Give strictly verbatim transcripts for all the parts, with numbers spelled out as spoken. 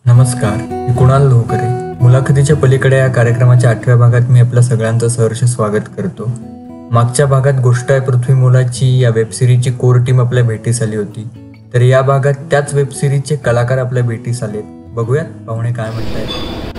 नमस्कार, मी कुणाल लोहकरे. मुलाखतीच्या पलीकडे या कार्यक्रमाच्या आठव्या भागात मी आपल्या सगळ्यांचं सहर्ष स्वागत करतो. मागच्या भागात गोष्ट आहे पृथ्वी मोलाची या वेबसिरीजची कोर टीम आपल्या भेटीस आली होती. तर या भागात त्याच वेबसिरीजचे कलाकार आपल्या भेटीस आलेत. बघूयात पाहुणे काय म्हणतायत.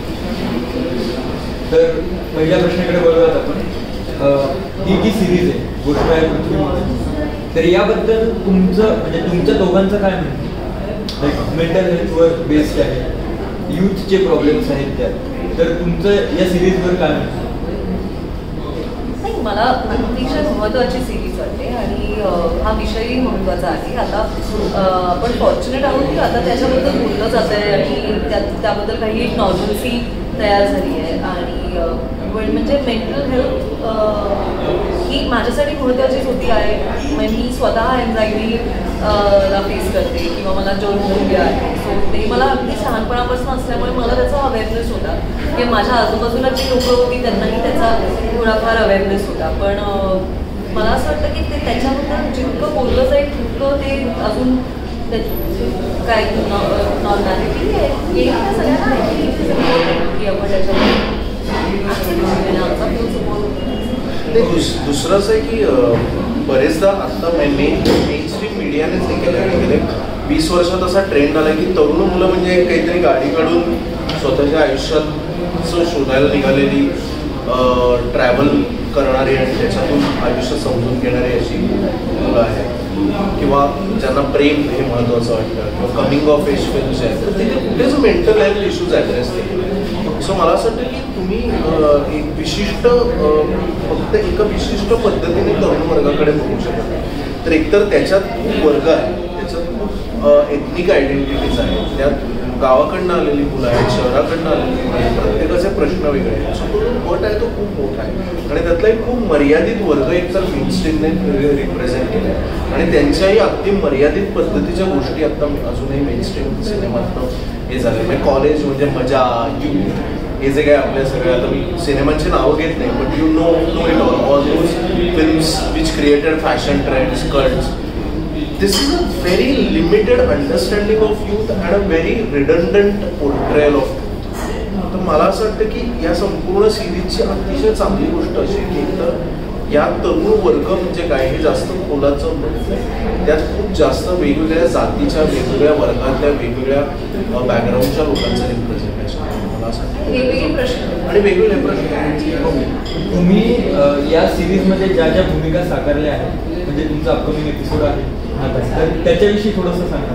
तर पहिल्या प्रश्नाकडे बघूयात आपण. ही जी सिरीज आहे गोष्ट आहे पृथ्वी मोलाची, तर याबद्दल तुमचं म्हणजे तुमच्या दोघांचं काय म्हणणं? लाईक मेंटल हेल्थवर बेस्ड आहे, यूथचे प्रॉब्लेम्स आहेत त्यात, तर तुमचं या सिरीजवर काय म्हणणं? नाही, मला अतिशय महत्त्वाची सिरीज वाटते आणि हा विषयही महत्त्वाचा आहे. आता आपण फॉर्च्युनेट आहोत की आता त्याच्याबद्दल बोललं जातं आहे आणि त्यात त्याबद्दल काही नॉर्मल्सी तयार झाली आहे. आणि म्हणजे मेंटल हेल्थ ही माझ्यासाठी महत्त्वाचीच होती आहे. म्हणजे मी स्वतः एन्झायटी ला फेस करते किंवा मला जर्मोफोबिया आहे. सो ते मला अगदी लहानपणापासून असल्यामुळे मला त्याचा अवेअरनेस होता की माझ्या आजूबाजूला जी लोकं होती त्यांनाही त्याचा थोडाफार अवेअरनेस होता. पण मला असं वाटतं की ते त्याच्याबद्दल जितकं बोललं जाईल तितकं ते अजून काय नॉर्मॅलिटी येईल त्या सगळ्यांना की आपण त्याच्यामध्ये दुसरं असं आहे की बरेचदा आता मेन मेन स्ट्रीम मीडियानेच देखील गेले वीस वर्षात असा ट्रेंड आला की तरुण मुलं म्हणजे काहीतरी गाडी काढून स्वतःच्या आयुष्यात शोधायला निघालेली, ट्रॅव्हल करणारी आणि त्याच्यातून आयुष्य समजून घेणारी अशी मुलं आहेत किंवा ज्यांना प्रेम हे महत्त्वाचं वाटतं किंवा कमिंग ऑफ एज फिल्म्स आहेत, तर तिथे कुठेच मेंटल हेल्थ इश्यूज ॲड्रेस केले. सो मला असं वाटतं की तुम्ही एक विशिष्ट फक्त एका विशिष्ट पद्धतीने तरुण वर्गाकडे बघू शकत नाही. तर एकतर त्याच्यात खूप वर्ग आहे, त्याच्यात खूप एथनिक आयडेंटिटीज आहेत, त्यात गावाकडनं आलेली मुलं आहेत, शहराकडनं आलेली मुलं आहेत, प्रत्येकाचे प्रश्न वेगळे आहेत. सो तो गट आहे तो खूप मोठा आहे आणि त्यातला एक खूप मर्यादित वर्ग एकतर मेनस्ट्रीमने रिप्रेझेंट केला आहे आणि त्यांच्याही अगदी मर्यादित पद्धतीच्या गोष्टी आता अजूनही मेनस्ट्रीम सिनेमातनं हे झाले. म्हणजे कॉलेज म्हणजे मजा, यूथ, हे जे काय आपल्या सगळ्या, आता मी सिनेमांची नावं घेत नाही, but you know know it all all those films which created fashion trends, cults. This is a very limited understanding of youth and a very redundant portrayal of youth. तर मला असं वाटतं की या संपूर्ण सिरीजची अतिशय चांगली गोष्ट अशी की तर या तरुण वर्ग म्हणजे काय हे जास्त खोलाचं नाही, त्यात खूप जास्त वेगवेगळ्या जातीच्या, वेगवेगळ्या वर्गातल्या, वेगवेगळ्या बॅकग्राऊंडच्या लोकांचं रिप्रेझेंटेशन आहे. मला असं वाटतं वेगवेगळे प्रश्न आणि वेगवेगळे प्रश्न. तुम्ही या सिरीजमध्ये ज्या ज्या भूमिका साकारल्या आहेत, म्हणजे तुमचा अपकमिंग एपिसोड आहे तर त्याच्याविषयी थोडंसं सांगा.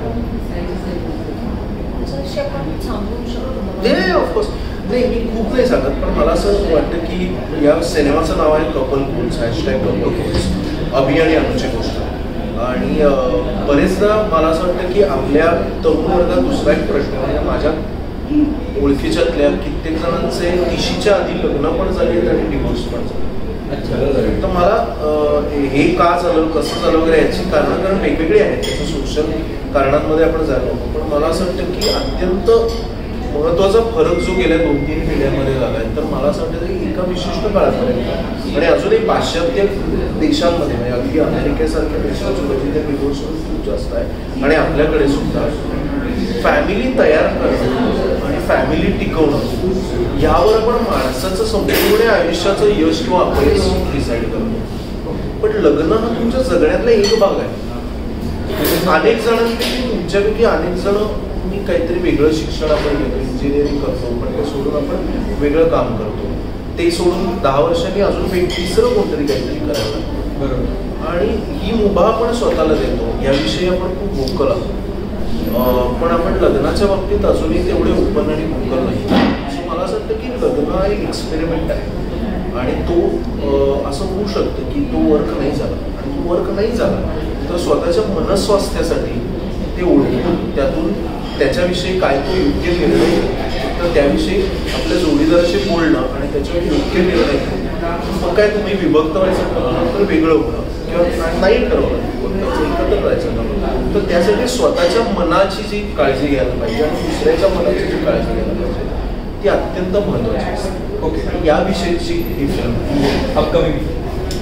नाही ऑफकोर्स नाही, मी खूप नाही सांगत, पण मला असं वाटतं की या सिनेमाचं नाव आहे couple goals, hashtag couple goals, Abhi आणि अनुची गोष्ट. आणि बरेचदा मला असं वाटतं की आपल्या तरुण वर्गात दुसरा एक प्रश्न म्हणजे माझ्या ओळखीच्यातल्या कित्येक जणांचे तिशीच्या आधी लग्न पण झाले आणि डिवोर्स पण झाले. तर मला हे का झालं, कसं झालं वगैरे याची कारणं कारण वेगवेगळी आहेत, त्याचं सोशल कारणांमध्ये आपण झालो. पण मला असं वाटतं की अत्यंत महत्त्वाचा फरक जो गेल्या दोन तीन पिढ्यांमध्ये झाला आहे, तर मला असं वाटतं की एका विशिष्ट काळापर्यंत आणि अजूनही पाश्चात्य देशांमध्ये म्हणजे अगदी अमेरिकेसारख्या देशात तिथे डिवोर्स खूप जास्त आहे आणि आपल्याकडे सुद्धा फॅमिली तयार करणं आणि फॅमिली टिकवणं यावर आपण माणसाचं संपूर्ण आयुष्याचं यश किंवा अपयश डिसाईड करतो. पण लग्न हा तुमच्या जगण्यातला एक भाग आहे. अनेक जणांपैकी तुमच्यापैकी अनेक जण मी काहीतरी वेगळं शिक्षण आपण घेतो, इंजिनिअरिंग करतो, पण ते सोडून आपण वेगळं काम करतो. ते सोडून दहा वर्षांनी अजून तिसरं कोणतरी काहीतरी करायला बरोबर आणि ही मुभा आपण स्वतःला देतो. याविषयी आपण खूप भोकल आहोत, पण आपण लग्नाच्या बाबतीत अजूनही तेवढे ओपन आणि भोकल नाही. सो मला असं वाटतं की लग्न हा एक एक्सपेरिमेंट आहे आणि तो असं होऊ शकतं की तो वर्क नाही झाला आणि तो वर्क नाही झाला तर स्वतःच्या मनस्वास्थ्यासाठी ते ओळखून त्यातून त्याच्याविषयी काय तो योग्य निर्णय तर त्याविषयी आपल्या जोडीदाराशी बोलणं आणि त्याच्यावर योग्य निर्णय घेणं. मग काय तुम्ही विभक्त व्हायचं ठरवलं तर वेगळं होणं किंवा नाही ठरवलं एकत्र राहायचं ठरवलं तर त्यासाठी स्वतःच्या मनाची जी काळजी घ्यायला पाहिजे आणि दुसऱ्याच्या मनाची जी काळजी घ्यायला पाहिजे ती अत्यंत महत्त्वाची असते. ओके, याविषयीची ही फिल्म अपकमिंग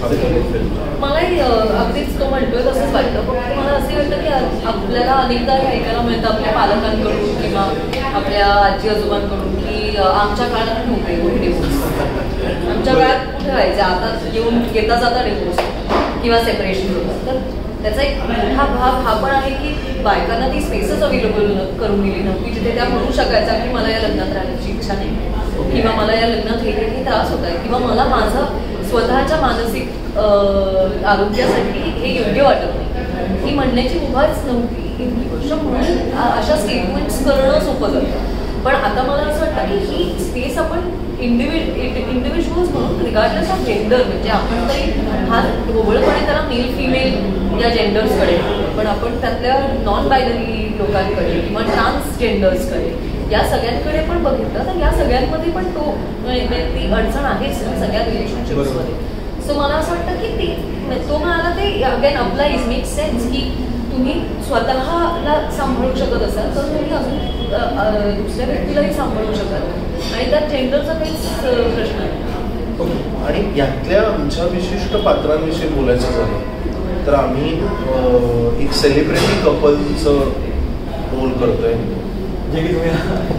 मलाही अगदीच तो म्हणतोय तसंच वाटतं. पण मला असं वाटतं की आपल्याला अनेकदा हे ऐकायला मिळतं आपल्या पालकांकडून किंवा आपल्या आजी आजोबांकडून की आमच्या काळात नव्हते कोणी डिवोर्स, आमच्या काळात कुठे व्हायचे, आता येऊन येता जाता डिवोर्स किंवा सेपरेशन होतं. तर त्याचा एक मोठा भाग हा पण आहे की बायकांना ती स्पेसच अवेलेबल करून दिली नव्हती जिथे त्या म्हणू शकायच्या की मला या लग्नात राहण्याची इच्छा नाही किंवा मला या लग्नात हे काही त्रास होत आहे किंवा मला माझा स्वतःच्या मानसिक आरोग्यासाठी हे योग्य वाटत नाही ही म्हणण्याची मुभाच नव्हती. ही गोष्ट म्हणून अशा स्टेटमेंट्स करणं सोपं जातं. पण आता मला असं वाटतं की ही स्पेस आपण इंडिव्हिड इंडिव्हिज्युअल्स म्हणून रिगार्डलेस ऑफ जेंडर, म्हणजे आपण तरी फार ढोबळपणे त्याला मेल फिमेल या जेंडर्सकडे, पण आपण त्यातल्या नॉन बायनरी लोकांकडे किंवा ट्रान्सजेंडर्सकडे या सगळ्यांकडे पण बघितलं तर या सगळ्यांमध्ये पण तो ती अडचण आहेच सगळ्या रिलेशनशिप्समध्ये. सो मला असं वाटतं की ते तो म्हणाला ते अगेन आपला इज मेक सेन्स की तुम्ही स्वतःला सांभाळू शकत असाल तर तुम्ही अजून दुसऱ्या व्यक्तीलाही सांभाळू शकाल आणि त्यात जेंडरचा काहीच प्रश्न आहे. आणि यातल्या आमच्या विशिष्ट पात्रांविषयी बोलायचं झालं तर आम्ही एक सेलिब्रिटी कपलचं रोल करतोय जे की तुम्ही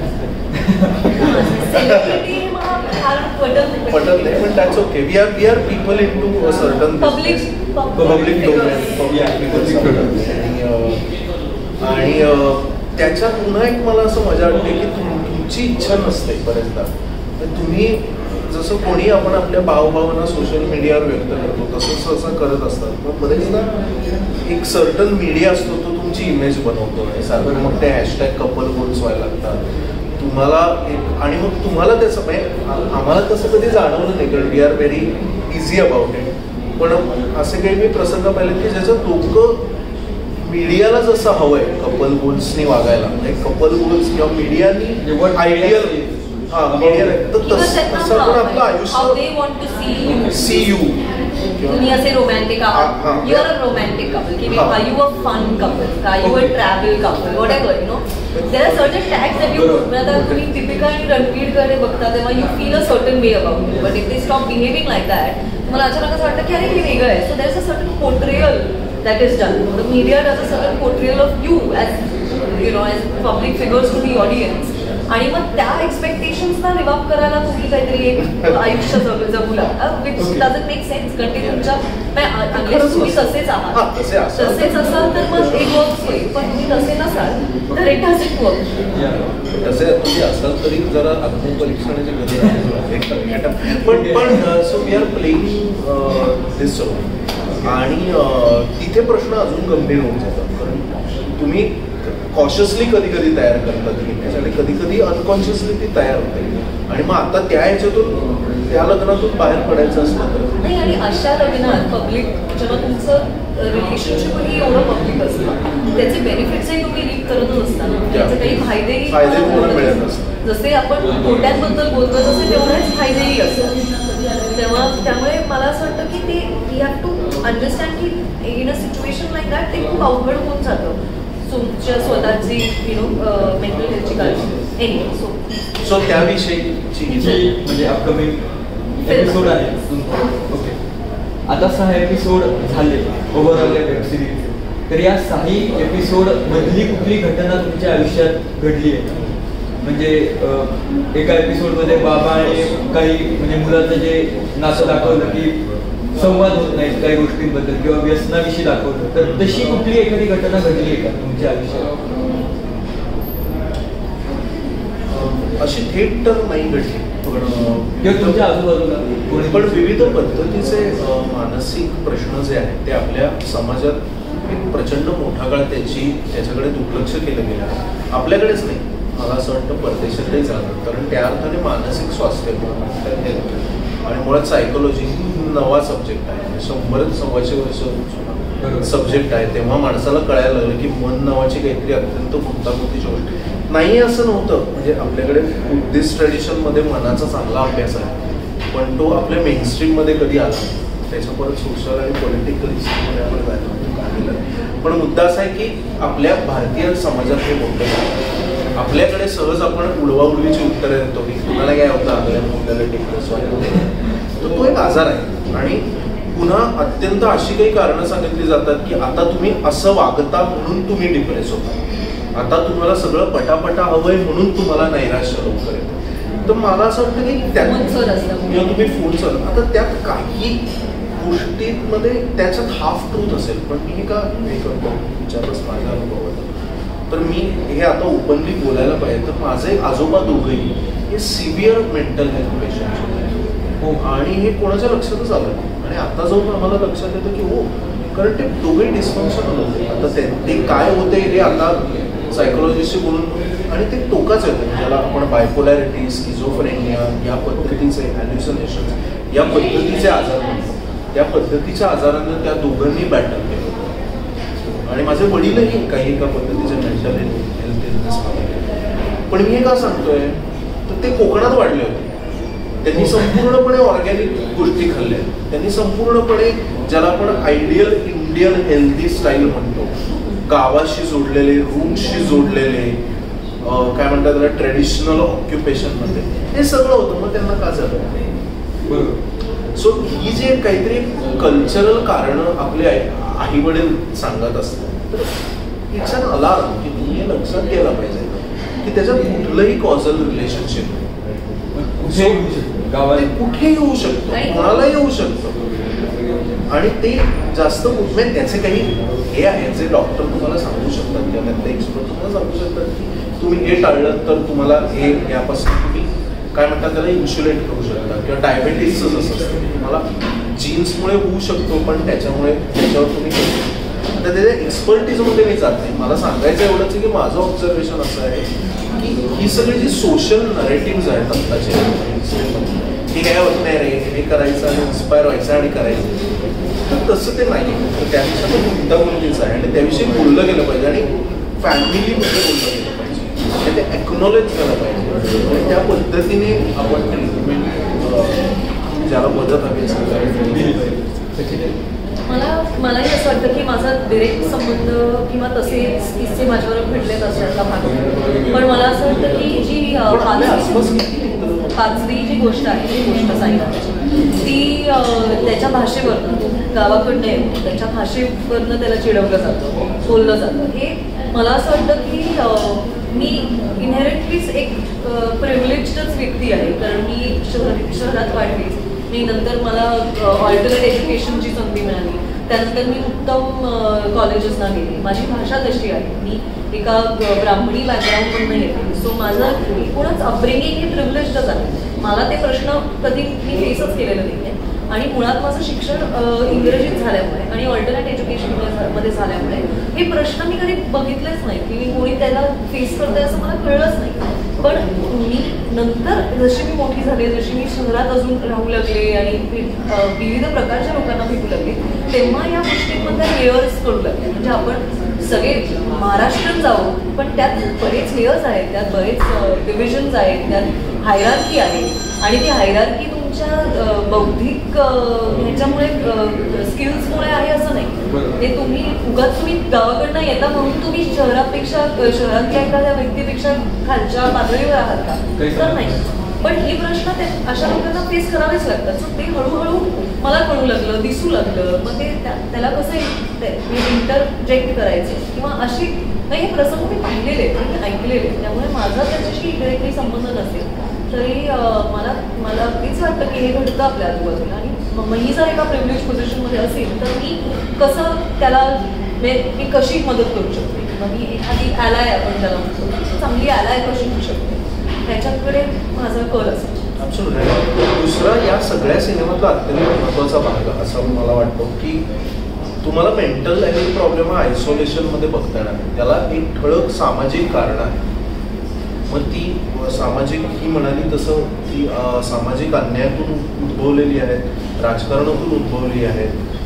पटत नाही पण that's okay. We are we are people in to a certain public public आणि त्याच्यात पुन्हा एक मला असं मजा वाटते की तुमची इच्छा नसते बरेचदा तुम्ही जसं कोणी आपण आपल्या भावभावना सोशल मीडियावर व्यक्त करतो तसंच असं करत असतात. मग बरेचदा एक सर्टन मीडिया असतो तो तुमची इमेज बनवतो आणि सारखं मग ते हॅशटॅग कपल गोल्स व्हायला लागतात तुम्हाला एक आणि मग तुम्हाला त्याचं म्हणजे आम्हाला तसं कधी जाणवलं नाही कारण we are very easy about it. पण असे काही मी प्रसंग पाहिले की ज्याच्यात लोक मीडियाला जसं हवंय कपल गोल्सनी वागायला म्हणजे कपल गोल्स किंवा मीडियानी आयडियल हा मीडिया तर तसं पण आपलं आयुष्य सी यू तुम्ही असे रोमॅन्टिक आहात you are a romantic couple किंवा are you a fun couple are you a travel couple whatever you know there are certain tags that you आता तुम्ही दीपिका आणि रणवीरकडे बघता तेव्हा you feel a certain way about but if they stop behaving like that मला अचानक असं वाटतं की अरे हे वेगळं आहे. So there is a certain portrayal that is done. The media does a certain portrayal of you as, you know, as public figures to the audience. आणि मग त्या एक्सपेक्टेशन्सना लिव्ह अप करायला तुम्ही काहीतरी एक आयुष्य जगू जगू लागता विच डझंट मेक सेन्स कारण ते तुमच्या अनलेस तुम्ही तसेच आहात तसेच असाल तर मग एक वर्क होईल पण तुम्ही तसे नसाल तर इट डझंट वर्क. तसे तुम्ही असाल तरी जरा आत्मपरीक्षणाची गरज आहे पण पण so we are playing this show आणि तिथे प्रश्न अजून गंभीर होऊन जातात कारण तुम्ही कॉशियसली कधी कधी तयार करतात इमेज आणि कधी कधी अनकॉन्शियसली ती तयार होते आणि मग आता त्या ह्याच्यातून त्या लग्नातून बाहेर पडायचं असतं तर नाही. आणि अशा लग्नात पब्लिक जेव्हा तुमचं रिलेशनशिपही एवढं पब्लिक असतं त्याचे बेनिफिट्सही तुम्ही रीप करत नसताना त्याचे काही फायदेही फायदे जसे आपण तोट्यांबद्दल बोलतो तसे तेवढेच फायदेही असतात. तेव्हा त्यामुळे मला असं वाटतं की ते वी हॅव टू अंडरस्टँड की in a situation like that ते खूप अवघड होऊन जातं तुमच्या स्वतःची यु नो मेंटल हेल्थची काळजी एनिवे. सो सो त्याविषयीची म्हणजे अपकमिंग एपिसोड आहे. ओके आता सहा एपिसोड झाले ओव्हरऑल वेब सिरीज तर या सहाही एपिसोड मधली कुठली घटना तुमच्या आयुष्यात घडली आहे म्हणजे एका एपिसोडमध्ये बाबा आणि काही म्हणजे मुलाचं जे नातं दाखवलं की संवाद होत नाहीत काही गोष्टींबद्दल किंवा व्यसनाविषयी दाखवलं तर तशी कुठली एखादी घटना घडली आहे का तुमच्या आयुष्यात? अशी थेट तर नाही घडली पण तुमच्या आजूबाजूला कोणी पण विविध पद्धतीचे मानसिक प्रश्न जे आहेत ते आपल्या समाजात एक प्रचंड मोठा काळ त्याची त्याच्याकडे दुर्लक्ष केलं गेलं आहे. आपल्याकडेच नाही मला असं वाटतं परदेशातही झालं कारण त्या अर्थाने मानसिक स्वास्थ्य आणि मुळात सायकोलॉजी नवा सब्जेक्ट आहे शंभरच सव्वाशे वर्ष सब्जेक्ट आहे तेव्हा माणसाला कळायला लागलं की मन नावाची काहीतरी अत्यंत गुंतागुंतीची गोष्ट नाही असं नव्हतं. म्हणजे आपल्याकडे बुद्धिस्ट ट्रेडिशनमध्ये मनाचा चांगला अभ्यास आहे पण तो आपल्या मेनस्ट्रीममध्ये कधी आला त्याच्या परत सोशल आणि पॉलिटिकल हिस्ट्रीमध्ये आपण जायला. पण मुद्दा असा आहे की आपल्या भारतीय समाजात हे मोठं आपल्याकडे सहज आपण उडवाउडवीची उत्तरं देतो की तुम्हाला काय होतं आपल्याला आपल्याला डिप्रेस व्हायला तर तो एक आजार आहे आणि पुन्हा अत्यंत अशी काही कारणं सांगितली जातात की आता तुम्ही असं वागता म्हणून तुम्ही डिप्रेस होता, आता तुम्हाला सगळं पटापटा हवंय म्हणून तुम्हाला नैराश्य लवकर येतं. तर मला असं वाटतं की त्या किंवा तुम्ही फोनचं आता त्यात काही गोष्टींमध्ये त्याच्यात हाफ ट्रूथ असेल, पण मी का हे करतो विचारच माझ्या अनुभवात. तर मी हे आता ओपनली बोलायला पाहिजे तर माझे आजोबा दोघेही हे सिव्हिअर मेंटल हेल्थ पेशंट हो, आणि हे कोणाच्या लक्षातच आलं नाही. आणि आता जाऊन आम्हाला लक्षात येतं की हो, कारण ते दोघे डिस्फंक्शनल होते. आता ते ते काय होते हे आता सायकोलॉजिस्टशी बोलून आणि ते टोकाच येतं ज्याला आपण बायपोलॅरिटी, स्किझोफ्रेनिया या पद्धतीचे हॅल्युसिनेशन्स या पद्धतीचे आजार म्हणतो. त्या पद्धतीच्या आजारांना त्या दोघांनी बॅटल केलं आणि माझे वडीलही काही एका पद्धतीचे मेंटल हेल्थ इलनेस मध्ये. पण मी हे का सांगतोय तर ते कोकणात वाढले होते, त्यांनी संपूर्णपणे ऑर्गॅनिक गोष्टी खाल्ल्या, त्यांनी संपूर्णपणे ज्याला आपण आयडियल इंडियन हेल्दी स्टाईल म्हणतो, गावाशी जोडलेले, रूटशी जोडलेले, काय म्हणतात त्याला ट्रेडिशनल ऑक्युपेशन मध्ये हे सगळं होतं. मग त्यांना का झालं बरोबर. सो ही जे काहीतरी कल्चरल कारणं आपले आई वडील सांगत असतात तर इट्स अन अलार्म की तुम्ही हे लक्षात घ्यायला पाहिजे की त्याच्यात कुठलंही कॉझल रिलेशनशिप कुठेही येऊ शकतो, कोणालाही येऊ शकतं. आणि ते जास्त म्हणजे त्याचे काही हे आहेत जे डॉक्टर तुम्हाला सांगू शकतात किंवा त्यातले एक्सपर्ट तुम्हाला सांगू शकतात की तुम्ही हे टाळलं तर तुम्हाला हे यापासून तुम्ही काय म्हणतात त्याला इन्शुलेट करू शकता. किंवा डायबेटीसच असं असतं तुम्हाला जीन्समुळे होऊ शकतो पण त्याच्यामुळे त्याच्यावर तुम्ही आता त्याच्या एक्सपर्टीजमध्ये मी जात नाही. मला सांगायचं एवढंच आहे की माझं ऑब्झर्वेशन असं आहे की ही सगळी जी सोशल नरेटिव्ज आहेत आत्ताचे की काय होत नाही रे हे करायचं आणि इन्स्पायर व्हायचं आणि करायचं, तर तसं ते नाही. तर त्यापेक्षा तो गुंतागुंतीचं आहे आणि त्याविषयी बोललं गेलं पाहिजे आणि फॅमिलीमध्ये बोललं गेलं पाहिजे, ते एक्नॉलेज केलं पाहिजे आणि त्या पद्धतीने आपण ट्रीटमेंट ज्याला मदत हवी असेल. मला मलाही असं वाटतं की माझा डिरेक्ट संबंध किंवा तसेच किस्से माझ्यावर घडलेत असल्याचा भाग, पण मला असं वाटतं की जी पाचवी पाचवी जी गोष्ट आहे ती गोष्ट सांगितली ती त्याच्या भाषेवरनं गावाकडनं येतो, त्याच्या भाषेवरनं त्याला चिडवलं जातं, बोललं जातं. हे मला असं वाटतं की मी इनहेरिटलीच एक प्रिव्हिलेजडच व्यक्ती आहे, कारण मी शहर शहरात वाढली. मी नंतर मला ऑल्टरनेट एज्युकेशनची संधी मिळाली, त्यानंतर मी उत्तम कॉलेजेसना गेली. माझी भाषा तशी आहे, मी एका ब्राह्मणी बॅकग्राऊंडमधून येते. सो माझं एकूणच अपब्रिंगिंग हे प्रिव्हिलेजडच आहे. मला ते प्रश्न कधी मी फेसच केलेलं नाही आहे. आणि मुळात माझं शिक्षण इंग्रजीत झाल्यामुळे आणि ऑल्टरनेट एज्युकेशन मध्ये झाल्यामुळे हे प्रश्न मी कधी बघितलेच नाही की मी कोणी त्याला फेस करते असं मला कळलंच नाही. पण मी नंतर जशी मी मोठी झाले, जशी मी शहरात अजून राहू लागले आणि विविध प्रकारच्या लोकांना भेटू लागले, तेव्हा या गोष्टींमध्ये लेयर्स करू लागले. म्हणजे आपण सगळे महाराष्ट्रात जाऊ पण त्यात बरेच लेयर्स आहेत, त्यात बरेच डिव्हिजन्स आहेत, त्यात हायरार्की आहे आणि ती हायरार्की तुमच्या बौद्धिक ह्याच्यामुळे स्किल्समुळे आहे असं नाही. ते तुम्ही उगाच तुम्ही गावाकडनं येता म्हणून तुम्ही शहरापेक्षा शहरातल्या एखाद्या व्यक्तीपेक्षा खालच्या पातळीवर आहात का, तर नाही. पण हे प्रश्न ते अशा लोकांना फेस करावेच लागतात. सो ते हळूहळू मला कळू लागलं, दिसू लागलं. मग ते त्याला कसं इंटरजेक्ट करायचं किंवा अशी नाही, हे प्रसंग मी पाहिलेले ऐकलेले, त्यामुळे माझा त्याच्याशी डिरेक्टली संबंध नसेल तरी मला मला अगदीच वाटतं की हे घडतं आपल्या आजूबाजूला. आणि मी जर एका प्रिव्हिलेज पोझिशनमध्ये असेल तर मी कसं त्याला मी कशी मदत करू शकते किंवा मी एखादी ॲलाय आपण त्याला म्हणतो चांगली ॲलाय कशी होऊ शकते त्याच्याकडे माझा कल असेल. दुसरा या सगळ्या सिनेमातला अत्यंत महत्त्वाचा भाग असं मला वाटतो की तुम्हाला मेंटल हेल्थ प्रॉब्लेम हा आयसोलेशनमध्ये बघता येणार नाही. त्याला एक ठळक सामाजिक कारण आहे. मग ती सामाजिक ही म्हणाली तसं ती सामाजिक अन्यायातून उद्भवलेली आहेत, राजकारणातून उद्भवली आहेत.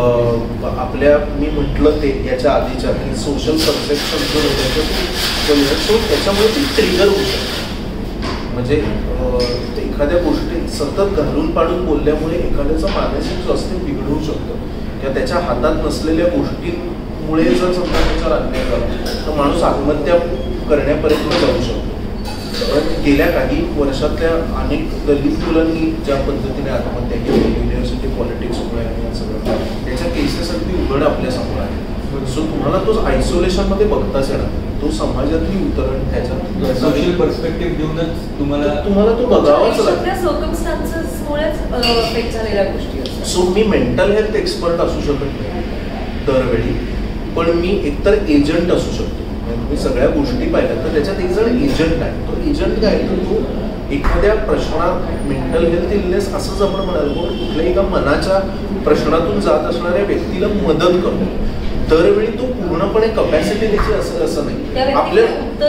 आपल्या मी म्हटलं ते याच्या आधीच्या की सोशल परसेप्शन जो त्याच्यातून सो त्याच्यामुळे ती ट्रिगर होऊ शकते. म्हणजे एखाद्या गोष्टी सतत घालून पाडून बोलल्यामुळे एखाद्याचं मानसिक स्वास्थ्य बिघडवू शकतं किंवा त्याच्या हातात नसलेल्या गोष्टींमुळे जर समजा त्याच्यावर अन्याय झाला तर माणूस आत्महत्या करण्यापर्यंत जाऊ शकतो. पण गेल्या काही वर्षातल्या अनेक दलित मुलांनी ज्या पद्धतीने आत्महत्या केली, युनिव्हर्सिटी पॉलिटिक्समुळे आणि या सगळं त्याच्या केसेस अगदी उघड आपल्यासमोर आहे. सो तुम्हाला तो आयसोलेशनमध्ये बघताच येणार, तो समाजातली उतरण त्याच्यात सोशल पर्स्पेक्टिव्ह देऊनच तुम्हाला तुम्हाला तो बघावाच लागतो. सर्कमस्टान्सेसमुळेच अफेक्ट झालेल्या गोष्टी असतात. सो मी मेंटल हेल्थ एक्सपर्ट असू शकत नाही दरवेळी, पण मी एकतर एजंट असू शकतो. मी सगळ्या गोष्टी पाहिल्या तर त्याच्यात एक जण एजंट आहे. तो एजंट काय तर तो एखाद्या प्रश्नात मेंटल हेल्थ इलनेस असंच आपण म्हणाल, पण कुठल्याही एका मनाच्या प्रश्नातून जात असणाऱ्या व्यक्तीला मदत करतो. दरवेळी तो पूर्णपणे कपॅसिटी त्याची असं असं नाही. आपल्या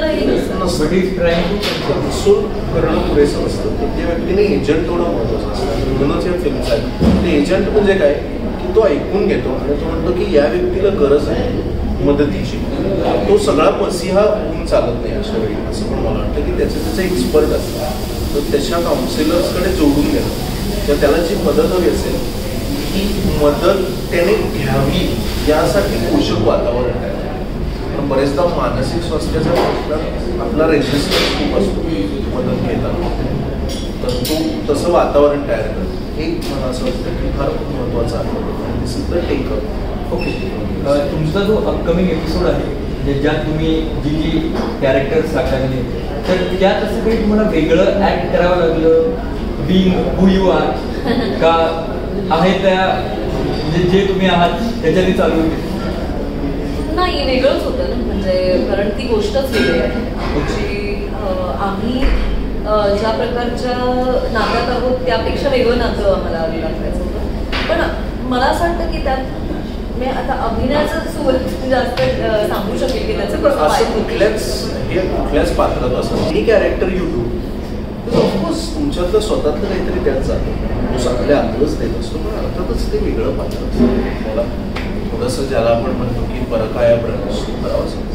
सो करणं पुरेसं असतं. त्या व्यक्तीने एजंट होणं महत्वाचं असतं. म्हणूनच या फिल्म आहे ते एजंट म्हणजे काय की तो ऐकून घेतो आणि तो म्हणतो की या व्यक्तीला गरज आहे मदतीची. तो सगळा मसिहा होऊन चालत नाही अशा वेळी, असं पण मला वाटतं की त्याचे त्याचे एक्सपर्ट असतात. तर त्याच्या काउन्सिलर्सकडे जोडून घेणं, तर त्याला जी मदत हवी असेल ही मदत त्याने घ्यावी यासाठी पोषक वातावरण तयार आहे. पण बरेचदा मानसिक स्वास्थ्याचा प्रश्न आपला रेजिस्टन्स खूप असतो मदत घेताना, तर तो तसं वातावरण तयार करतो. हे मला असं वाटतं की फार महत्त्वाचं आहे. This is the take up. Okay, तुमचा जो अपकमिंग एपिसोड आहे म्हणजे ज्यात तुम्ही जी जी कॅरेक्टर्स साकारले तर त्यात असं काही तुम्हाला वेगळं ॲक्ट करावं लागलं, बिंग हू यू आर, का आहे त्या म्हणजे जे तुम्ही आहात त्याच्याने चालू होते? नाही, वेगळंच होतं ना, म्हणजे कारण ती गोष्टच वेगळी आहे. जी आम्ही ज्या प्रकारच्या नात्यात आहोत त्यापेक्षा वेगळं नातं आम्हाला दाखवायचं होतं. पण मला असं वाटतं की त्यात मी आता अभिनयाचं सुरुवात जास्त सांगू शकेल की त्याचं कसं असं कुठल्याच हे कुठल्याच पात्रात असं any character you do of course तुमच्यातलं स्वतःतलं काहीतरी त्यात जातं. तो चांगल्या आतच देत असतो, पण अर्थातच ते वेगळं पात्र असतं. मला थोडंसं ज्याला आपण म्हणतो की परकाया प्रवेश करावाच लागतो.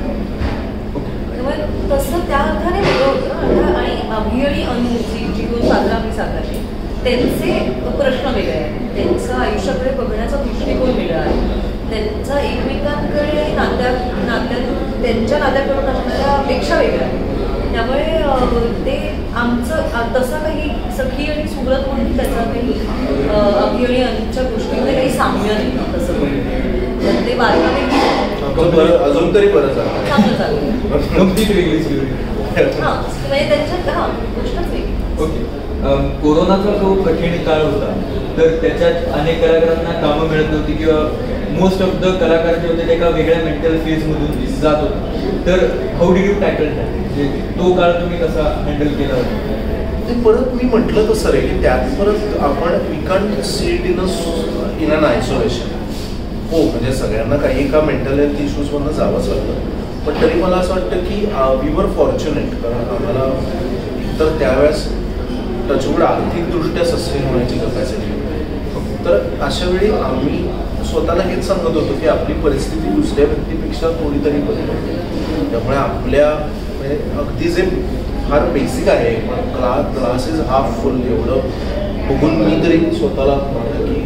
तसं त्या अर्थाने वेगळं होतं. आणि अभि आणि अनु जी जी दोन पात्र आम्ही साकारली त्यांचे प्रश्न वेगळे आहेत, त्यांचं आयुष्याकडे बघण्याचा दृष्टिकोन वेगळा आहे, त्यांचा एकमेकांकडे नात्या नात्यात त्यांच्या नात्याकडून असणाऱ्या अपेक्षा वेगळ्या आहेत. त्यामुळे ते आमचं तसं काही सखी आणि सुरत म्हणून त्याचा काही अभि आणि अनुच्या गोष्टीमध्ये काही साम्य नाही. तसं तर ते बारकावे अजून तरी बरं झालं, चांगलं चाललं. गमतीत वेगळीच हां, म्हणजे त्यांच्यात हां गोष्टच वेगळी. ओके, कोरोनाचा जो कठीण काळ होता तर त्याच्यात अनेक कलाकारांना कामं मिळत नव्हती किंवा मोस्ट ऑफ द कलाकार जे होते ते एका वेगळ्या मेंटल फेजमधून जात होते. तर how did you tackle that? तो काळ तुम्ही कसा हँडल केला होता? ते परत मी म्हटलं तसं रे की त्यात परत आपण we can't see it in a in an isolation. हो, म्हणजे सगळ्यांना काही एका मेंटल हेल्थ इश्यूजमधनं जावंच लागतं, पण तरी मला असं वाटतं की वी वर फॉर्च्युनेट, कारण आम्हाला एकतर त्यावेळेस टचवूड आर्थिकदृष्ट्या सस्टेन होण्याची कपॅसिटी होती. तर अशा वेळी आम्ही स्वतःला हेच सांगत होतो की आपली परिस्थिती दुसऱ्या व्यक्तीपेक्षा थोडी तरी बदलते. त्यामुळे आपल्या म्हणजे अगदी जे फार बेसिक आहे पण class glass is half full एवढं बघून मी तरी स्वतःला म्हटलं की,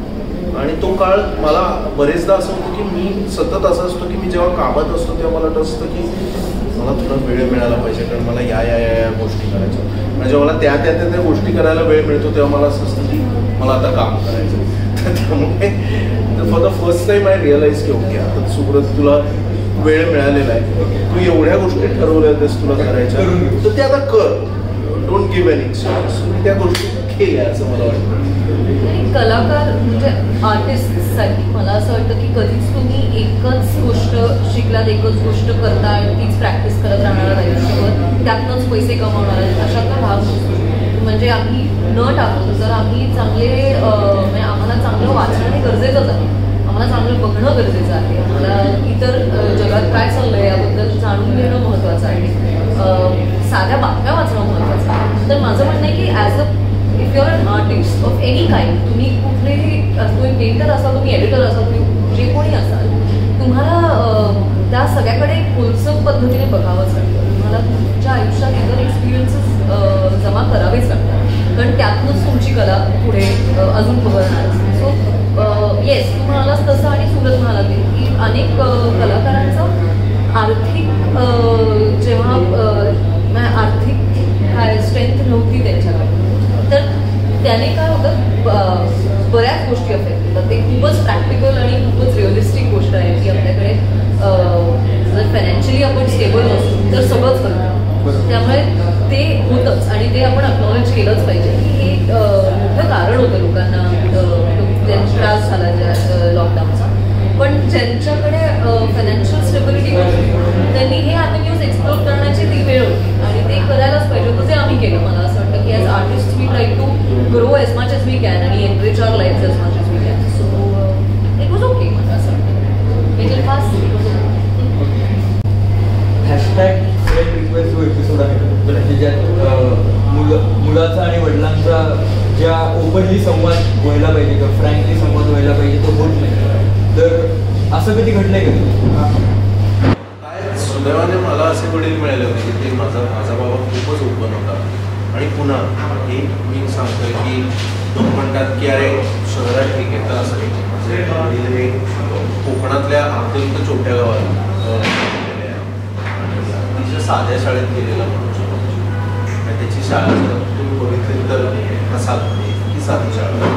आणि तो काळ मला बरेचदा असं होतं की मी सतत असं असतो की मी जेव्हा कामात असतो तेव्हा मला वाटत असतं की मला थोडा वेळ मिळाला पाहिजे, कारण मला या या या या गोष्टी करायच्या. म्हणजे मला त्या त्या त्या त्या गोष्टी करायला वेळ मिळतो तेव्हा मला असं असतं की मला आता काम करायचं. त्यामुळे for the first time I realise की ओके आता सुब्रत तुला वेळ मिळालेला आहे, तू एवढ्या गोष्टी ठरवल्या होत्यास तुला करायच्या, तर ते आता कर. Don't give any excuse. मी त्या गोष्टी केल्या असं मला वाटतं. आणि कलाकार म्हणजे आर्टिस्टसाठी मला असं वाटतं की कधीच तुम्ही एकच गोष्ट शिकलात, एकच गोष्ट करता आणि तीच प्रॅक्टिस करत राहणार आयुष्यभर, त्यातनंच पैसे कमावणार आहेत अशातला भाग नसतो. म्हणजे आम्ही नट आहोत तर आम्ही चांगले म्हणजे आम्हाला चांगलं वाचणं हे गरजेचंच आहे, आम्हाला चांगलं बघणं गरजेचं आहे, आम्हाला इतर जगात काय चाललं आहे याबद्दल जाणून घेणं महत्त्वाचं आहे, साध्या बातम्या वाचणं महत्त्वाचं आहे. तर माझं म्हणणं आहे की as a if you are an artist of any kind, तुम्ही कुठलेही तुम्ही पेंटर असाल, तुम्ही एडिटर असाल, तुम्ही जे कोणी असाल, तुम्हाला त्या सगळ्याकडे खोलसर पद्धतीने बघावंच लागतं. तुम्हाला तुमच्या आयुष्यात इतर एक्सपिरियन्सेस जमा करावेच लागतात, कारण त्यातूनच तुमची कला पुढे अजून बहरणार असते. सो येस, तू म्हणालास तसं आणि सुरत म्हणाला की अनेक कलाकारांचं आर्थिक जेव्हा आर्थिक हे होतंच आणि ते आपण अक्नॉलेज केलंच पाहिजे की हे अं, मोठं कारण होतं लोकांना अं, ज्यांचा त्रास झाला ज्या लॉकडाऊनचा. पण ज्यांच्याकडे फायनान्शियल स्टेबिलिटी होती त्यांनी हे ॲव्हेन्यूज एक्सप्लोर करण्याची ती वेळ होती आणि ते करायलाच पाहिजे होतं, जे आम्ही केलं. मला असं वाटतं की as artist we try to grow as much as we can आणि enrich our life as much as we can. So it was okay. मला असं वाटतं middle class hashtag friend request जो एपिसोड आहे ज्याच्यात मुलं मुलाचा आणि वडिलांचा ज्या ओपनली संवाद व्हायला पाहिजे किंवा फ्रँकली संवाद व्हायला पाहिजे तो होत नाही. तर असं कधी घडलंय का? काय सुदैवाने मला असे वडील मिळाले होते की ते माझा माझा बाबा खूपच ओपन होता. आणि पुन्हा हे मी सांगतोय की लोक म्हणतात की अरे शहरात ठीक आहे, तर असं नाही. माझे वडील हे कोकणातल्या अत्यंत छोट्या गावात गेलेले आहे आणि अतिशय साध्या शाळेत गेलेला माणूस आणि त्याची शाळा जर तुम्ही बघितली तर प्रसाद ही साधी शाळा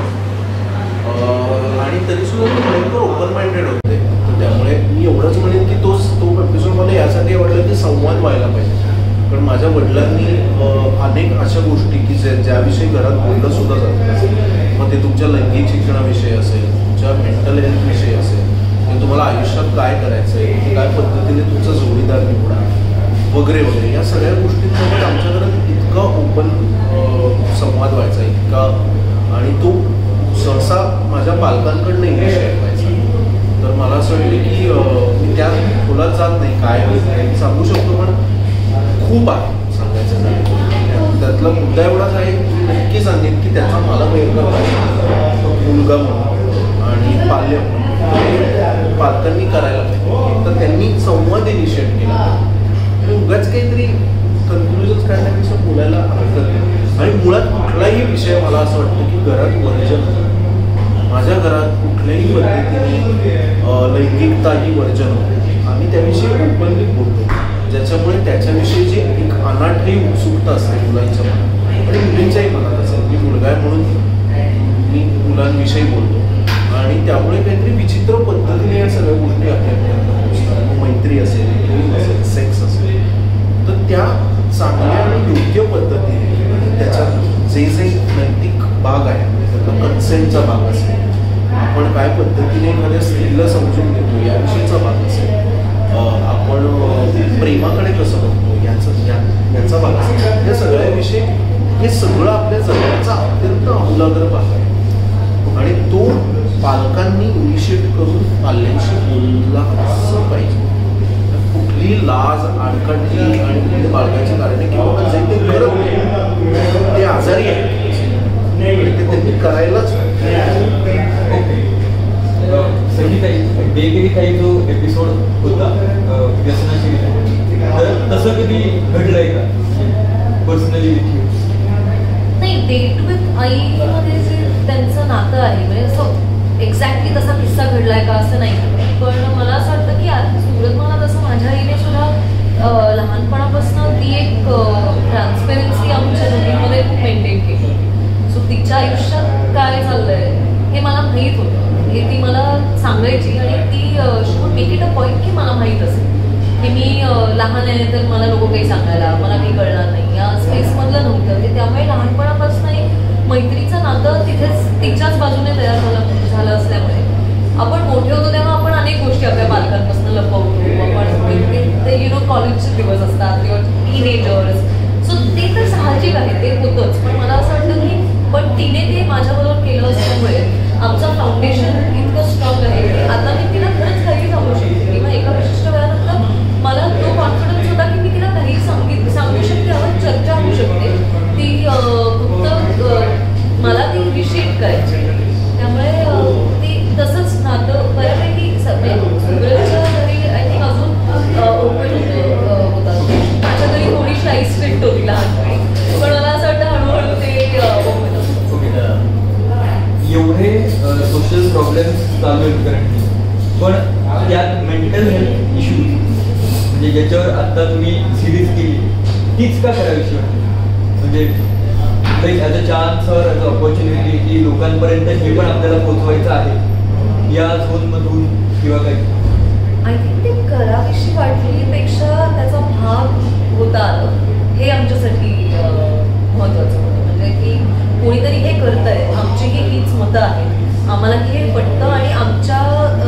आणि तरीसुद्धा ते भयंकर ओपन माइंडेड होते. तर त्यामुळे मी एवढंच म्हणेन की तो तो एपिसोड मला यासाठी आवडला की संवाद व्हायला पाहिजे. कारण माझ्या वडिलांनी अनेक अशा गोष्टी की जे ज्याविषयी घरात बोललं सुद्धा जातं, मग ते तुमच्या लैंगिक शिक्षणाविषयी असेल, तुमच्या मेंटल हेल्थविषयी असेल, किंवा तुम्हाला आयुष्यात काय करायचं आहे, काय पद्धतीने तुमचा जोडीदार निवडा वगैरे वगैरे, या सगळ्या गोष्टींमध्ये आमच्या घरात इतका ओपन संवाद व्हायचा इतका. आणि तो सहसा माझ्या पालकांकडनं इंग्लिश ऐकायचा. तर मला असं वाटलं की मी त्या खोलात जात नाही, काय होईल सांगू शकतो, पण खूप आहे सांगायचं झालं. त्यातला मुद्दा एवढाच आहे की नक्की सांगेन की त्याचा मला भयंकर मुलगा म्हणून आणि पाल्य म्हणून पालकांनी करायला पाहिजे. तर त्यांनी संवाद इनिशिएट केला आणि उगाच काहीतरी कन्क्लुजन्स काढण्यापेक्षा बोलायला हरकत नाही. आणि मुळात कुठलाही विषय मला असं वाटतं की घरात वर्जन, माझ्या घरात कुठल्याही पद्धतीने लैंगिकता ही वर्जन होते. आम्ही त्याविषयी ओपनली बोलतो, ज्याच्यामुळे त्याच्याविषयीची एक अनाठी उत्सुकता असते मुलांच्या मनात आणि मुलींच्याही मनात असेल. मी मुलगा आहे म्हणून मी मुलांविषयी बोलतो आणि त्यामुळे काहीतरी विचित्र पद्धतीने या सगळ्या गोष्टी आपल्यापर्यंत पोहोचतात. मैत्री असेल, प्रेम असेल, सेक्स असेल, तर त्या चांगल्या आणि योग्य पद्धतीने त्याच्यात जे जे नैतिक भाग आहे, त्यातला कन्सेंटचा भाग असेल, आपण काय पद्धतीने एखाद्या स्त्रीला समजून घेतो याविषयीचा भाग असेल, आपण प्रेमाकडे कसं बघतो याचं याचा भाग असेल, या सगळ्याविषयी हे सगळं आपल्या जगण्याचा अत्यंत आमूलाग्र भाग आहे. आणि तो पालकांनी इनिशिएट करून पाल्यांशी बोलला असं पाहिजे. कुठली लाज आडकाठी आणि कुठली बाळगायची कारणे किंवा जे ते करत ते आजारी आहे ते त्यांनी करायलाच. संगीताई बेकरी जो एपिसोड होता व्यसनाची, तर तसं कधी घडलंय का पर्सनली? नाही, डेट विथ आईमध्ये जे त्यांचं नातं आहे म्हणजे असं एक्झॅक्टली तसा किस्सा घडलाय का असं नाही. पण मला असं वाटतं की सुरत मला तसं माझ्या आईने सुद्धा लहानपणापासून ती एक ट्रान्सपेरन्सी आमच्या दोघींमध्ये खूप मेंटेन केली. सो तिच्या आयुष्यात काय चाललंय हे मला माहीत होतं, हे ती मला सांगायची आणि ती she would make it a point की मला माहीत असेल की मी लहान आहे तर मला लोक काही सांगायला मला काही कळणार नाही या स्पेसमधलं नव्हतं ते. त्यामुळे लहानपणापासून एक मैत्रीचं नातं तिथेच तिच्याच बाजूने तयार झालं झालं असल्यामुळे आपण मोठे होतो तेव्हा आपण अनेक गोष्टी आपल्या पालकांपासून लपवतो. आपण ते यु नो कॉलेजचे दिवस असतात किंवा टीनेजर्स, सो ते तर साहजिक आहे, ते होतंच. पण मला असं वाटतं की पण तिने ते माझ्याबरोबर केलं असल्यामुळे आमचं फाउंडेशन इतकं स्ट्रॉंग आहे की आता मी तिला खरंच काही सांगू शकते किंवा एका विशिष्ट वेळानंतर मला तो कॉन्फिडन्स होता की मी तिला काही सांगित सांगू शकते, यावर चर्चा होऊ शकते. ती फक्त मला ती रिशिएट करायची. त्यामुळे ती तसंच नातं बऱ्यापैकी सगळे सुरतच्या घरी आय थिंक अजून ओपन होतात. माझ्या घरी थोडीशी आई स्ट्रिक्ट होती लहानपणी, पण मला असं वाटतं हळूहळू ते ओपन होतं. एवढे सोशल प्रॉब्लेम्स चालू आहेत करंटली, पण त्यात मेंटल हेल्थ इश्यूज म्हणजे ज्याच्यावर आता तुम्ही सिरीज केली तीच का करावीशी वाटते? म्हणजे like as a chance or as a opportunity की लोकांपर्यंत हे पण आपल्याला पोचवायचं आहे या झोनमधून किंवा काही? आय थिंक ते करावीशी वाटलीपेक्षा त्याचा भाग होता आलं हे आमच्यासाठी महत्त्वाचं होतं. म्हणजे की कोणीतरी हे करतंय, आमची ही हीच मतं आहेत, आम्हाला हे पटतं आणि आमच्या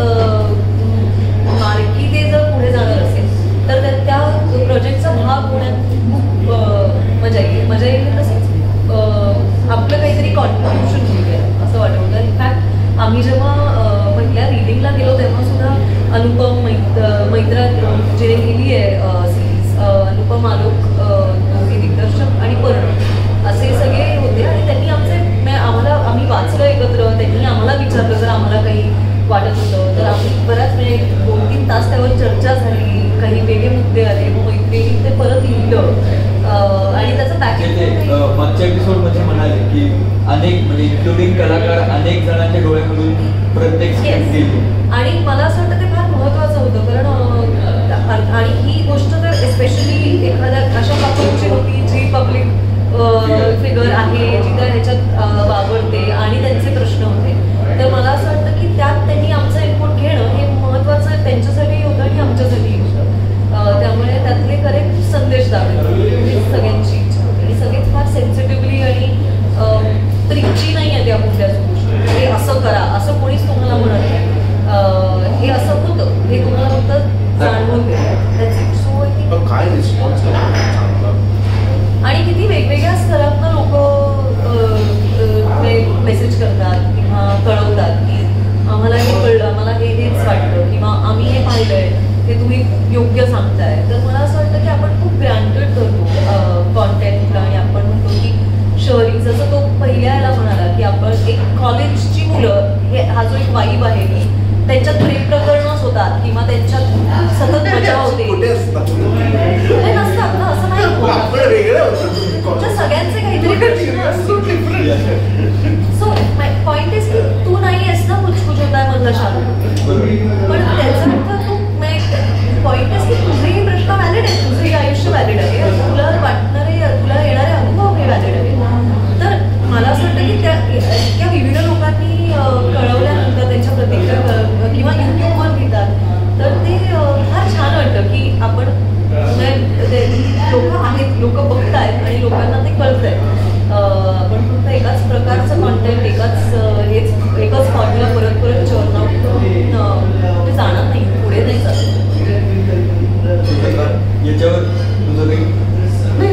मार्गी ते जर पुढे जाणार असेल तर त्या प्रोजेक्टचा भाग होण्यात खूप मजा येईल. मजा येईल तसेच आपलं काहीतरी कॉन्ट्रिब्युशन होईल असं वाटत होतं. इनफॅक्ट आम्ही जेव्हा पहिल्या रिडिंगला गेलो तेव्हा सुद्धा अनुपम मैत्र मैत्रा जे लिहिली आहे सिरीज, अनुपम आलोक दोघे दिग्दर्शक आणि पर्ण असे सगळे होते आणि त्यांनी आमचे आम्हाला आम्ही वाचलं एकत्र, त्यांनी आम्हाला विचारलं जर आम्हाला काही वाटत होतं तर आम्ही बऱ्याच म्हणजे दोन तीन तास त्यावर चर्चा झाली, काही वेगळे मुद्दे आले, मग मैत्रिणी ते परत लिहिलं आणि त्याचं पॅकेज मागच्या एपिसोडमध्ये म्हणाले की अनेक म्हणजे इन्क्लुडिंग कलाकार अनेक जणांच्या डोळ्यामधून प्रत्येक आणि मला असं वाटतं ते फार महत्त्वाचं होतं कारण आणि ही गोष्ट तर स्पेशली एखाद्या अशा पात्राची होती जी पब्लिक फिगर आहे, जी काय ह्याच्यात वावरते आणि त्यांचे प्रश्न होते. तर मला असं वाटतं की त्यात त्यांनी आमचं इनपुट घेणं हे महत्त्वाचं त्यांच्यासाठी होतं आणि आमच्यासाठी होतं. त्यामुळे त्यातले करेक्ट संदेश द्यावे ही सगळ्यांची इच्छा होती आणि सगळेच फार सेन्सिटिव्हली आणि प्रिची नाही आहे त्या कुठल्याच गोष्टी, हे असं करा असं कोणीच तुम्हाला म्हणत नाही, हे असं होतं हे तुम्हाला फक्त जाणवून देतं. सो काय रिस्पॉन्स आणि किती वेगवेगळ्या स्तरातनं लोक मेसेज करतात किंवा कळवतात की आम्हाला हे कळलं, आम्हाला हे हेच वाटलं किंवा आम्ही हे पाहिलंय, हे तुम्ही योग्य सांगताय. तर मला असं वाटतं की आपण खूप ग्रँटेड करतो कॉन्टेंटला आणि आपण म्हणतो की शहरी जसं तो पहिल्या याला म्हणाला की आपण एक कॉलेजची मुलं हे हा जो एक वाईब आहे की त्यांच्यात प्रेम प्रकरणच होतात किंवा त्यांच्यात सतत मजा होते हे नसतात ना, असं नाही तुमच्या सगळ्यांचे काहीतरी प्रश्न असतील. सो पॉइंट इज की तू नाही आहेस ना कुछ होता है मधला शालू, पण त्याचा अर्थ तू पॉइंट इज की तुझेही प्रश्न व्हॅलिड आहे, तुझंही आयुष्य व्हॅलिड आहे, तुला वाटणारे तुला येणारे अनुभव हे व्हॅलिड आहे. तर मला असं वाटतं की त्या इतक्या विविध लोकांनी कळवल्यानंतर त्यांच्या प्रतिक्रिया किंवा युट्यूबवर घेतात तर ते फार छान वाटतं की आपण लोक आहेत, लोक बघतायत आणि लोकांना ते कळतंय. आपण फक्त एकाच प्रकारचं कॉन्टेंट एकाच हेच एकच फॉर्म्युला परत परत चर्न आउट करून ते जाणार नाही, पुढे नाही जात. याच्यावर तुझं काही नाही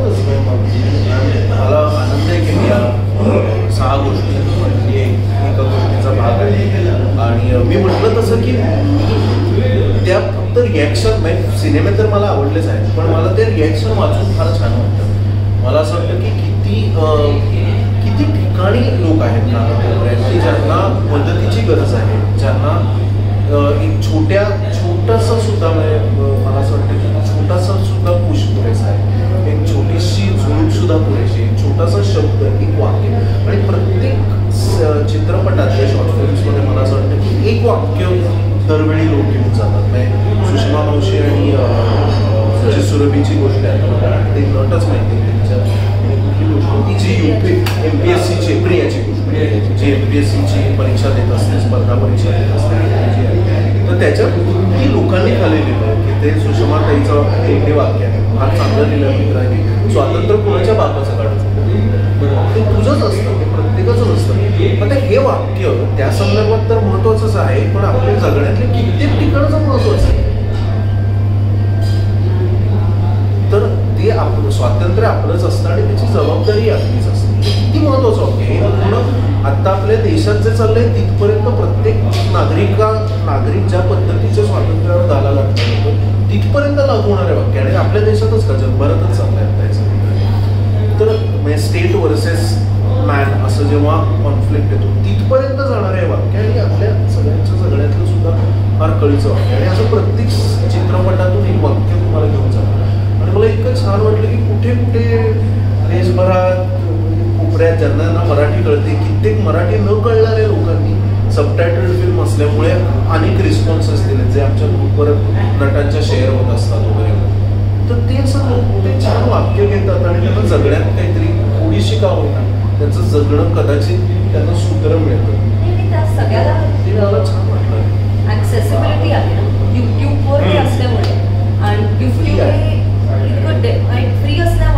मला आनंद आहे की या सहा गोष्टी म्हणजे एका गोष्टीचा भाग आहे आणि मी म्हटलं तसं की त्या फक्त रिॲक्शन म्हणजे सिनेमे तर मला आवडलेच आहेत पण मला ते रिॲक्शन वाचून फार छान वाटतं. मला असं वाटतं की किती किती ठिकाणी लोक आहेत ना की ज्यांना मदतीची गरज आहे, ज्यांना एक छोट्या छोटासा सुद्धा म्हणजे मला असं वाटतं की छोटासा सुद्धा पुश पुरेसा आहे, एक छोटीशी झुळूक सुद्धा पुरेशी, एक छोटासा शब्द, एक वाक्य आणि प्रत्येक चित्रपटातल्या शॉर्ट फिल्म्समध्ये मला असं वाटतं की एक वाक्य दरवेळी लोक घेऊन जातात. म्हणजे सुषमा मावशी आणि जी सुरभीची गोष्ट आहे ते नटच माहिती त्यांच्या कुठली गोष्ट होती जी युपी एम पी एस सीची प्रियाची गोष्ट जी एम पी एस सीची परीक्षा देत असते, स्पर्धा परीक्षा देत असते, तर त्याच्यात किती लोकांनी खाली लिहिलं की ते सुषमाताईचं एक वाक्य आहे, फार चांगलं लिहिलं मित्र आहे, स्वातंत्र्य कोणाच्या बापाचं काढायचं ते तुझंच असतं, ते प्रत्येकाचं नसतं. पण हे वाक्य त्या संदर्भात तर महत्वाचंच आहे पण आपल्या जगण्यातले कित्येक ठिकाणचं महत्वाचं आहे. तर ते आपलं स्वातंत्र्य आपलंच असतं आणि त्याची जबाबदारी आपलीच असते. किती महत्वाचं वाक्य हे पूर्ण आता आपल्या देशात जे चाललंय तिथपर्यंत प्रत्येक नागरिका नागरिक ज्या पद्धतीच्या स्वातंत्र्यावर घाला लागतो तिथपर्यंत लागू होणारे वाक्य आणि आपल्या देशातच का जगभरातच चाललंय आता याचं. तर म्हणजे स्टेट वर्सेस मॅन असं जेव्हा कॉन्फ्लिक्ट येतो तिथपर्यंत जाणारे वाक्य आणि आपल्या सगळ्यांच्या सगळ्यातलं सुद्धा फार कळीचं वाक्य आणि असं प्रत्येक चित्रपटातून एक वाक्य तुम्हाला घेऊन जातं. आणि मला इतकं छान वाटलं की कुठे कुठे देशभरात कोपऱ्यात ज्यांना मराठी कळते कित्येक मराठी न कळणाऱ्या लोकांनी सबटायटल्ड फिल्म असल्यामुळे अनेक रिस्पॉन्सेस दिले जे आमच्या ग्रुपवर नटांच्या शेअर होत असतात वगैरे. तर ते असं ते छान वाक्य घेतात आणि त्यांना जगण्यात काहीतरी थोडीशी का होईना त्याचं जगणं कदाचित त्यांना सूत्र मिळतं. त्या सगळ्याला ते मला छान वाटलं. ॲक्सेसिबिलिटी आहे ना युट्यूबवर हे असल्यामुळे आणि युट्यूब हे इतकं फ्री असल्यामुळे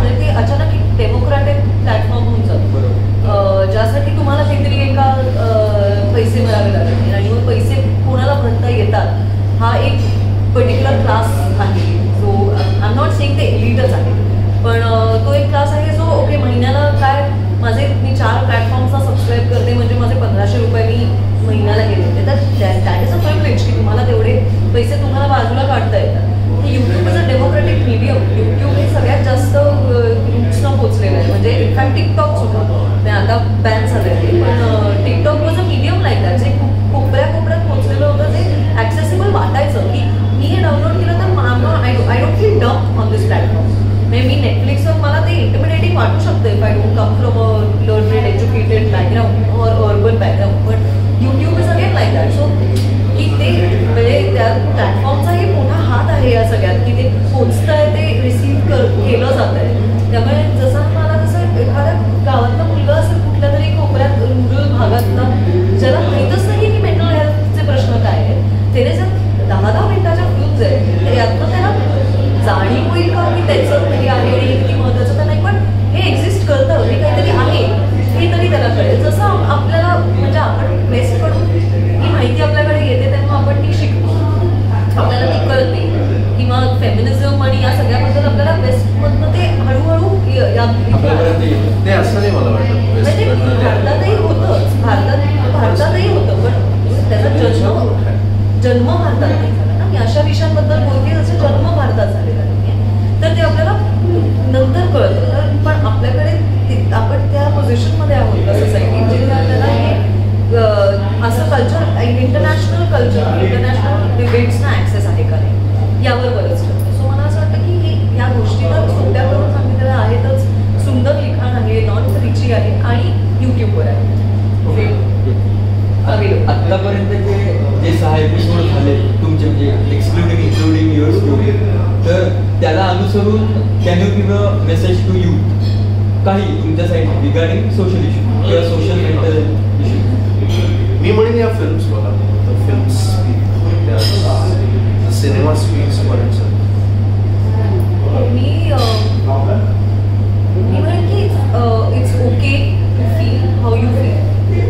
पैसे तुम्हाला बाजूला काढता येतात. YouTube is a democratic medium. YouTube हे सगळ्यात जास्त रूट्सना पोचलेलं आहे. म्हणजे इनफॅक्ट टिकटॉक सुद्धा म्हणजे आता बॅन झालं आहे, पण TikTok was a medium like that, जे कोपऱ्या कोपऱ्यात पोचलेलं होतं, ते ॲक्सेसिबल वाटायचं की मी हे डाउनलोड केलं तर मला I I don't feel dumb on this platform. म्हणजे मी नेटफ्लिक्सवर मला ते इंटिमिडेटिंग वाटू शकतं if I don't come from a learned educated background or urban background, पण YouTube is again like that. So की ते म्हणजे त्या प्लॅटफॉर्मचाही मोठा हात आहे या सगळ्यात, की ते पोचतं आहे, ते रिसीव्ह कर केलं जात आहे. त्यामुळे जसं मला कसं एखाद्या गावातला मुलगा असेल कुठल्या तरी कोपऱ्यात रुरल भागातला, ज्याला माहीतच नाही की मेंटल हेल्थचे प्रश्न काय आहेत, त्याने जर दहा दहा मिनिटाच्या फिल्म्स आहेत तर यातनं त्याला जाणीव होईल का की त्याचं हे आहे आणि किती महत्त्वाचं तर नाही, पण हे एक्झिस्ट करतं, हे काहीतरी आहे हे तरी त्याला कळेल. जसं आपल्याला म्हणजे आपण बेस्टकडून ही माहिती आपल्याकडे येते तेव्हा आपण ती शिकतो, आपल्याला ती कळते, किंवा फेमिनिझम आणि या सगळ्याबद्दल आपल्याला वेस्टमधनं ते हळूहळू ते असं नाही मला वाटतं. म्हणजे भारतातही होतंच, भारतात भारतातही होतं, पण त्याचा जन्म जन्म भारतात नाही झाला ना. मी अशा विषयांबद्दल बोलते जसं जन्म भारतात झालेला नाही आहे, तर ते आपल्याला नंतर कळतं. तर पण आपल्याकडे आपण त्या पोझिशनमध्ये आहोत का सोसायटीत, जे आपल्याला हे असं कल्चर, इंटरनॅशनल कल्चर, इंटरनॅशनल डिबेट्सना ॲक्सेस आहे का नाही यावर बरंच ठरतं. सो मला असं वाटतं की हे या गोष्टी तर सोप्या करून सांगितलेल्या आहेतच, सुंदर लिखाण आहे, नॉन रिची आहे आणि यूट्यूबवर आहे. आत्तापर्यंत जे जे सहा एपिसोड झाले तुमचे, म्हणजे एक्सक्लुडिंग इन्क्लुडिंग युअर स्टोरी, तर त्याला अनुसरून can you give a message to youth, काही तुमच्या साईड रिगार्डिंग सोशल इश्यू किंवा सोशल मेंटल इश्यू? मी म्हणेन या फिल्म्स बघा, तर films cinema speaks for itself. मी मी म्हणेन की it's okay to feel how you feel.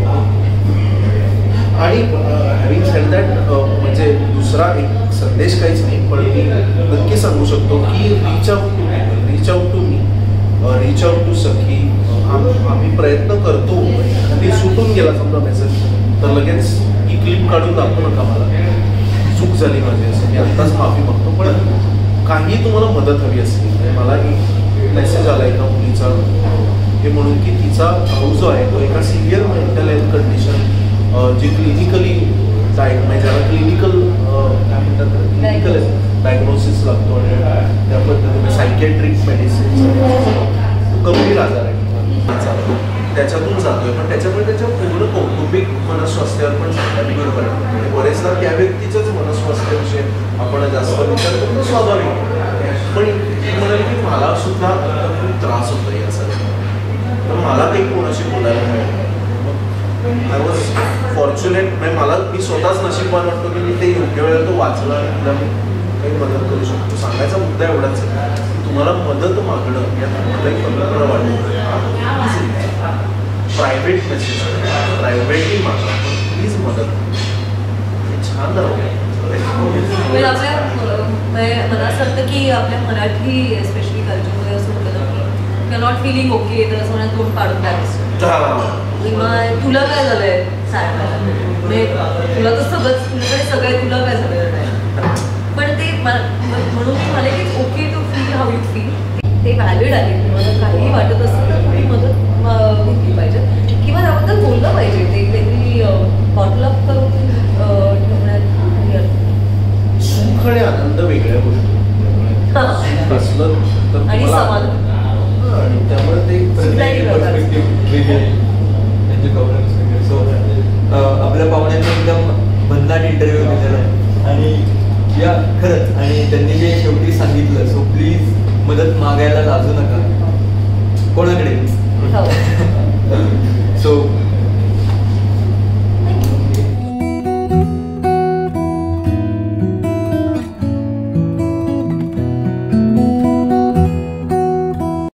आणि हॅविंग सेड दॅट म्हणजे दुसरा एक संदेश काहीच नाही, पण मी नक्की सांगू शकतो की reach out to reach out to me reach out to Sakhi. आम्ही प्रयत्न करतो, ते सुटून गेला समजा मेसेज तर लगेच ही क्लिप काढून दाखवू नका, मला चूक झाली माझी असं मी आत्ताच माफी मागतो. पण काही तुम्हाला मदत हवी असेल, म्हणजे मला एक मेसेज आला एका मुलीचा हे म्हणून की तिचा भाऊ जो आहे तो एका सिव्हिअर मेंटल हेल्थ कंडिशन, जी क्लिनिकली डाय म्हणजे ज्याला क्लिनिकल काय म्हणतात क्लिनिकल डायग्नोसिस लागतो आणि त्या पद्धतीने सायकॅट्रिक मेडिसिन गंभीर आजार आहे त्याच्यातून जातोय, पण त्याच्यामुळे त्याच्या पूर्ण कौटुंबिक मनस्वास्थ्यावर पण चांगला बरोबर आहे. म्हणजे बरेचदा त्या व्यक्तीच्याच मनस्वास्थ्याविषयी आपण जास्त विचार करतो, स्वाभाविक. पण म्हणाल की मला सुद्धा खूप त्रास होतो या सगळ्या, तर मला काही कोणाशी बोलायला मिळेल. आय वॉज फॉर्च्युनेट, म्हणजे मला मी स्वतःच नशीबवान वाटतो की मी ते योग्य वेळेला तो वाचला आणि तुला मी काही मदत करू शकतो. सांगायचा मुद्दा एवढाच आहे, तुम्हाला मदत मागणं यात कुठलंही कल्पना वाटतं. प्रायव्हेट मेसेज प्रायव्हेटली मागा, प्लीज मदत छान म्हणजे आपल्या मला असं वाटतं की आपल्या मराठी स्पेशली कल्चरमध्ये असं होतं ना की यू नॉट फिलिंग ओके, तर असं म्हणा तोंड काढून टाकायचं किंवा तुला काय झालंय सांगायला, म्हणजे तुला तर सगळंच तुझ्याकडे सगळं तुला काय झालेलं नाही. पण ते म्हणून मी म्हणे की okay to feel how you feel, ते व्हॅलिड आहे. तुम्हाला काही वाटत असेल तर तुम्ही मदत घेतली पाहिजे किंवा त्याबद्दल बोललं पाहिजे. ते काहीतरी बॉटलअप करून ठेवण्यात सुख आणि आनंद वेगळ्या गोष्टी असलं तर आणि समाधान, आणि त्यामुळे ते सो आपल्या पाहुण्यांनी एकदम भन्नाट इंटरव्ह्यू दिलेला आणि या खरंच, आणि त्यांनी जे शेवटी सांगितलं, सो प्लीज मदत मागायला लाजू नका कोणाकडे,